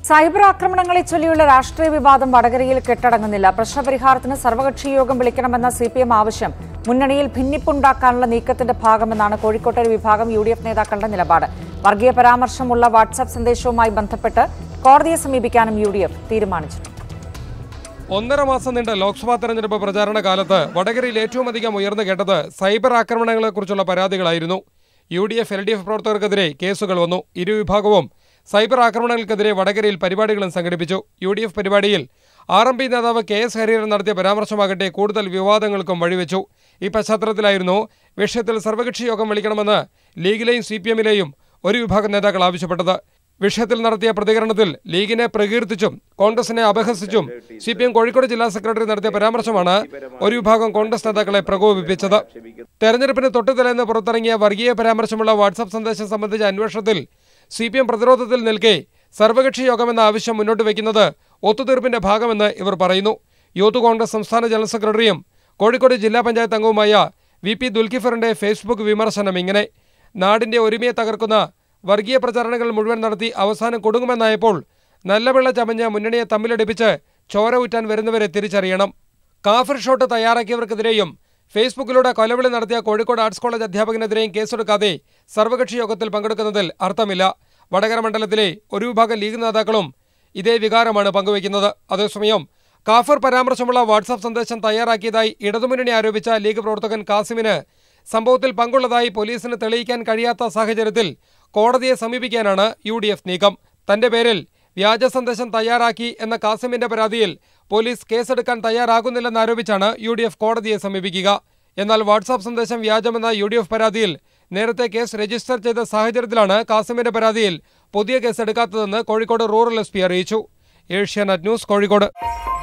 Cyber ആക്രമണങ്ങളെ ചൊല്ലിയുള്ള രാഷ്ട്രീയ വിവാദം വടകരയിൽ കെട്ടടങ്ങുന്നില്ല. പ്രശ്നപരിഹാരത്തിന് സർവകക്ഷി യോഗം വിളിക്കണമെന്ന സിപിഎം ആവശ്യം മുന്നണിയിൽ ഭിന്നിപ്പുണ്ടാക്കാനുള്ള നീക്കത്തിന്റെ ഭാഗമെന്നാണ് കോഴിക്കോട്ടെ ഒരു വിഭാഗം യുഡിഎഫ് നേതാക്കളുടെ നിലപാട്. വർഗീയ പരാമർശമുള്ള വാട്സ്ആപ്പ് സന്ദേശവുമായി ബന്ധപ്പെട്ട് കോടതിയെ സമീപിക്കാനും യുഡിഎഫ് തീരുമാനിച്ചു. 1.5 മാസം നീണ്ട ലോക്സഭാ തെരഞ്ഞെടുപ്പ് പ്രചാരണ കാലത്ത് വടകരയിൽ ഏറ്റവും അധികം ഉയർന്നു കേട്ടത് സൈബർ ആക്രമണങ്ങളെക്കുറിച്ചുള്ള പരാതികളായിരുന്നു. യുഡിഎഫ് എൽഡിഎഫ് പ്രവർത്തകർക്കെതിരെ കേസുകൾ വന്നു. ഇരുവിഭാഗവും സൈബർ ആക്രമണങ്ങൾക്കെതിരെ വടകരയിൽ പരിപാടികളും സംഘടിപ്പിച്ചു. യുഡിഎഫ് പരിപാടിയിൽ ആർഎംപി നേതാവ് കെ.എസ്. ഹരിഹരൻ നടത്തിയ പരാമർശമാകട്ടെ കൂടുതൽ വിവാദങ്ങൾക്കും വഴിവെച്ചു. ഈ പശ്ചാത്തലത്തിലായിരുന്നു വിഷയത്തിൽ സർവകക്ഷി യോഗം വിളിക്കണമെന്ന് ലീഗിലെയും സിപിഎമ്മിലെയും ഒരു വിഭാഗം നേതാക്കൾ ആവശ്യപ്പെട്ടത്. വിഷയത്തിൽ നടത്തിയ പ്രതികരണത്തിൽ ലീഗിനെ പ്രകീർത്തിച്ചും കോൺഗ്രസിനെ അപഹസിച്ചും സിപിഎം കോഴിക്കോട് ജില്ലാ സെക്രട്ടറി നടത്തിയ പരാമർശമാണ് ഒരു വിഭാഗം കോൺഗ്രസ് നേതാക്കളെ പ്രകോപിപ്പിച്ചത്. തെരഞ്ഞെടുപ്പിന് തൊട്ടുതലേന്ന് പുറത്തിറങ്ങിയ വർഗീയ പരാമർശമുള്ള വാട്സ്ആപ്പ് സന്ദേശം സംബന്ധിച്ച അന്വേഷണത്തിൽ സിപിഎം പ്രതിരോധത്തിൽ നിൽക്കെ സർവകക്ഷി യോഗമെന്ന ആവശ്യം മുന്നോട്ട് വയ്ക്കുന്നത് ഒത്തുതീർപ്പിന്റെ ഭാഗമെന്ന് ഇവർ പറയുന്നു. യൂത്ത് കോൺഗ്രസ് സംസ്ഥാന ജനറൽ സെക്രട്ടറിയും കോഴിക്കോട് ജില്ലാ പഞ്ചായത്ത് അംഗവുമായ വി.പി. ദുൽഖിഫറിന്റെ ഫേസ്ബുക്ക് വിമർശനം ഇങ്ങനെ: നാടിന്റെ ഒരുമയെ തകർക്കുന്ന വർഗീയ പ്രചാരണങ്ങൾ മുഴുവൻ നടത്തി അവസാനം കൊടുങ്ങുമെന്നായപ്പോൾ നല്ല വെള്ള ചമഞ്ഞ് മുന്നണിയെ തമ്മിലടിപ്പിച്ച് ചോര ഊറ്റാൻ വരുന്നവരെ തിരിച്ചറിയണം. കാഫിർ ഷോട്ട് തയ്യാറാക്കിയവർക്കെതിരെയും ഫേസ്ബുക്കിലൂടെ കൊലവിളി നടത്തിയ കോഴിക്കോട് ആർട്സ് കോളേജ് അധ്യാപകനെതിരെയും കേസെടുക്കാതെ സർവകക്ഷി യോഗത്തിൽ പങ്കെടുക്കുന്നതിൽ അർത്ഥമില്ല. വടകര മണ്ഡലത്തിലെ ഒരു വിഭാഗം ലീഗ് നേതാക്കളും ഇതേ വികാരമാണ് പങ്കുവയ്ക്കുന്നത്. അതേസമയം കാഫിർ പരാമർശമുള്ള വാട്സാപ്പ് സന്ദേശം തയ്യാറാക്കിയതായി ഇടതുമുന്നണി ആരോപിച്ച ലീഗ് പ്രവർത്തകൻ കാസിമിന് സംഭവത്തിൽ പങ്കുള്ളതായി പോലീസിന് തെളിയിക്കാൻ കഴിയാത്ത സാഹചര്യത്തിൽ കോടതിയെ സമീപിക്കാനാണ് യുഡിഎഫ് നീക്കം. തന്റെ പേരിൽ വ്യാജ സന്ദേശം തയ്യാറാക്കി എന്ന കാസിമിന്റെ പരാതിയിൽ പോലീസ് കേസെടുക്കാൻ തയ്യാറാകുന്നില്ലെന്നാരോപിച്ചാണ് യുഡിഎഫ് കോടതിയെ സമീപിക്കുക. എന്നാൽ വാട്സാപ്പ് സന്ദേശം വ്യാജമെന്ന യുഡിഎഫ് പരാതിയിൽ നേരത്തെ കേസ് രജിസ്റ്റർ ചെയ്ത സാഹചര്യത്തിലാണ് കാസിമിന്റെ പരാതിയിൽ പുതിയ കേസെടുക്കാത്തതെന്ന് കോഴിക്കോട് റൂറൽ എസ്.പി അറിയിച്ചു. ഏഷ്യാനെറ്റ് ന്യൂസ്, കോഴിക്കോട്.